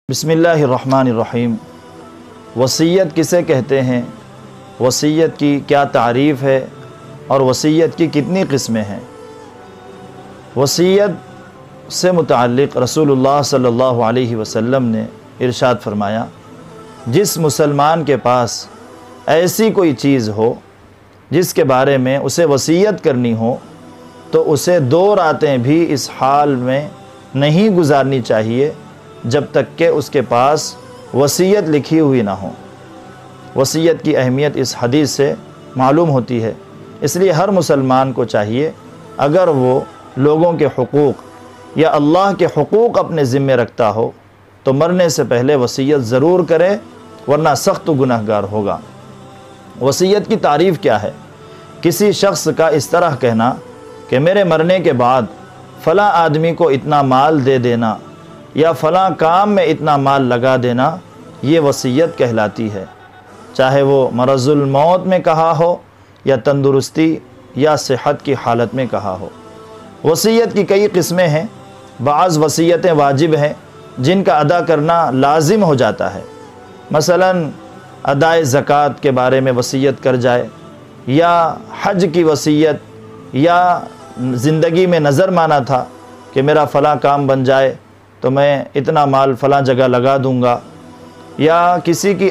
بسم اللہ الرحمن الرحیم۔ وصیت کسے کہتے ہیں، وصیت کی کیا تعریف ہے اور وصیت کی کتنی قسمیں ہیں؟ وصیت سے متعلق رسول اللہ صلی اللہ علیہ وسلم نے ارشاد فرمایا، جس مسلمان کے پاس ایسی کوئی چیز ہو جس کے بارے میں اسے وصیت کرنی ہو تو اسے 2 راتیں بھی اس حال میں نہیں گزارنی چاہیے جب تک کہ اس کے پاس وصیت لکھی ہوئی نہ ہو۔ وصیت کی اہمیت اس حدیث سے معلوم ہوتی ہے، اس لیے ہر مسلمان کو چاہیے اگر وہ لوگوں کے حقوق یا اللہ کے حقوق اپنے ذمے رکھتا ہو تو مرنے سے پہلے وصیت ضرور کرے، ورنہ سخت گنہگار ہوگا۔ وصیت کی تعریف کیا ہے؟ کسی شخص کا اس طرح کہنا کہ میرے مرنے کے بعد فلاں آدمی کو اتنا مال دے دینا یا فلاں کام میں اتنا مال لگا دینا، یہ وصیت کہلاتی ہے، چاہے وہ مرض الموت میں کہا ہو یا تندرستی یا صحت کی حالت میں کہا ہو۔ وصیت کی کئی قسمیں ہیں۔ بعض وصیتیں واجب ہیں جن کا ادا کرنا لازم ہو جاتا ہے، مثلا ادائے زکوٰۃ کے بارے میں وصیت کر جائے، یا حج کی وصیت، یا زندگی میں نظر مانا تھا کہ میرا فلاں کام بن جائے تو میں اتنا مال فلاں جگہ لگا دوں گا، یا کسی کی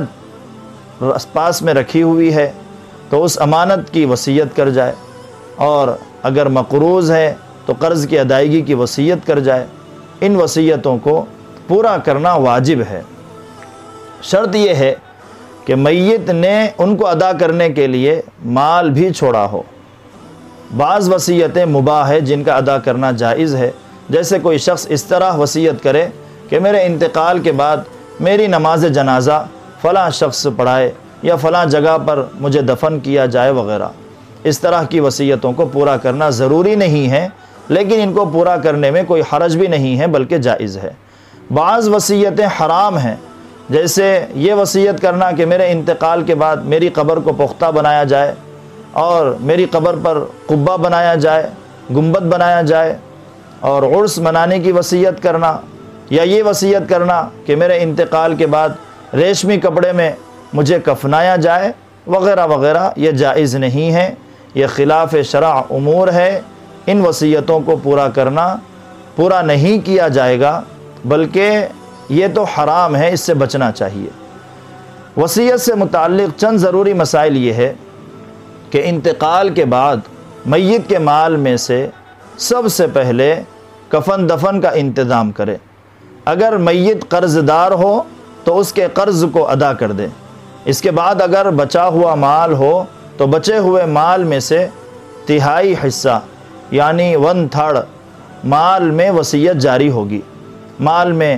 امانت پاس میں رکھی ہوئی ہے تو اس امانت کی وصیت کر جائے، اور اگر مقروض ہے تو قرض کی ادائیگی کی وصیت کر جائے۔ ان وصیتوں کو پورا کرنا واجب ہے۔ شرط یہ ہے کہ میت نے ان کو ادا کرنے کے لیے مال بھی چھوڑا ہو۔ بعض وصیتیں مباح ہے جن کا ادا کرنا جائز ہے، جیسے کوئی شخص اس طرح وصیت کرے کہ میرے انتقال کے بعد میری نماز جنازہ فلاں شخص پڑھائے یا فلاں جگہ پر مجھے دفن کیا جائے وغیرہ۔ اس طرح کی وصیتوں کو پورا کرنا ضروری نہیں ہے، لیکن ان کو پورا کرنے میں کوئی حرج بھی نہیں ہے بلکہ جائز ہے۔ بعض وصیتیں حرام ہیں، جیسے یہ وصیت کرنا کہ میرے انتقال کے بعد میری قبر کو پختہ بنایا جائے اور میری قبر پر قبہ بنایا جائے، گنبد بنایا جائے، اور عرس منانے کی وصیت کرنا، یا یہ وصیت کرنا کہ میرے انتقال کے بعد ریشمی کپڑے میں مجھے کفنایا جائے وغیرہ وغیرہ، یہ جائز نہیں ہے، یہ خلاف شرع امور ہے۔ ان وصیتوں کو پورا نہیں کیا جائے گا، بلکہ یہ تو حرام ہے، اس سے بچنا چاہیے۔ وصیت سے متعلق چند ضروری مسائل یہ ہے کہ انتقال کے بعد میت کے مال میں سے سب سے پہلے کفن دفن کا انتظام کرے۔ اگر میت قرض دار ہو تو اس کے قرض کو ادا کر دے۔ اس کے بعد اگر بچا ہوا مال ہو تو بچے ہوئے مال میں سے 1/3 حصہ یعنی 1/3 مال میں وصیت جاری ہوگی۔ مال میں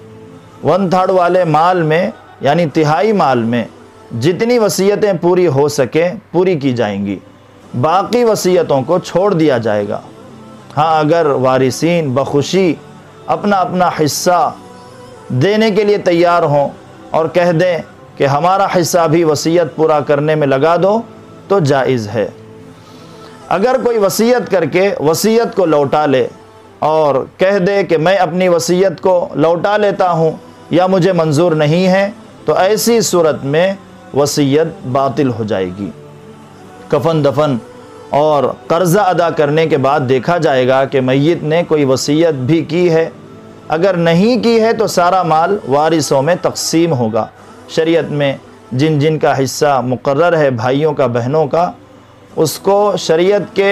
1/3 والے مال میں یعنی 1/3 مال میں جتنی وصیتیں پوری ہو سکیں پوری کی جائیں گی، باقی وصیتوں کو چھوڑ دیا جائے گا۔ ہاں، اگر وارثین بخوشی اپنا اپنا حصہ دینے کے لیے تیار ہوں اور کہہ دیں کہ ہمارا حصہ بھی وصیت پورا کرنے میں لگا دو تو جائز ہے۔ اگر کوئی وصیت کر کے وصیت کو لوٹا لے اور کہہ دے کہ میں اپنی وصیت کو لوٹا لیتا ہوں یا مجھے منظور نہیں ہے تو ایسی صورت میں وصیت باطل ہو جائے گی۔ کفن دفن اور قرضہ ادا کرنے کے بعد دیکھا جائے گا کہ میت نے کوئی وصیت بھی کی ہے۔ اگر نہیں کی ہے تو سارا مال وارثوں میں تقسیم ہوگا۔ شریعت میں جن جن کا حصہ مقرر ہے بھائیوں کا بہنوں کا، اس کو شریعت کے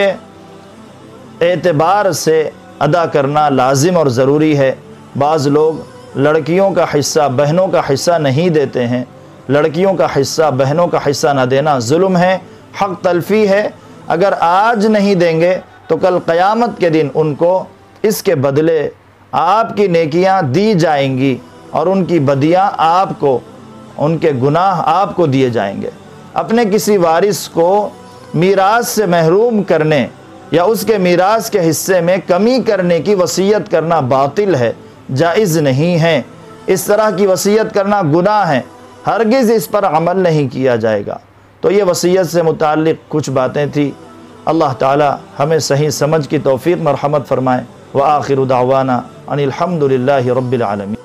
اعتبار سے ادا کرنا لازم اور ضروری ہے۔ بعض لوگ لڑکیوں کا حصہ بہنوں کا حصہ نہیں دیتے ہیں۔ لڑکیوں کا حصہ بہنوں کا حصہ نہ دینا ظلم ہے، حق تلفی ہے۔ اگر آج نہیں دیں گے تو کل قیامت کے دن ان کو اس کے بدلے آپ کی نیکیاں دی جائیں گی اور ان کی بدیاں آپ کو، ان کے گناہ آپ کو دیے جائیں گے۔ اپنے کسی وارث کو میراث سے محروم کرنے یا اس کے میراث کے حصے میں کمی کرنے کی وصیت کرنا باطل ہے، جائز نہیں ہے۔ اس طرح کی وصیت کرنا گناہ ہے، ہرگز اس پر عمل نہیں کیا جائے گا۔ تو یہ وصیت سے متعلق کچھ باتیں تھیں۔ اللہ تعالی ہمیں صحیح سمجھ کی توفیق مرحمت فرمائے۔ وآخر دعوانا ان الحمد للہ رب العالمین۔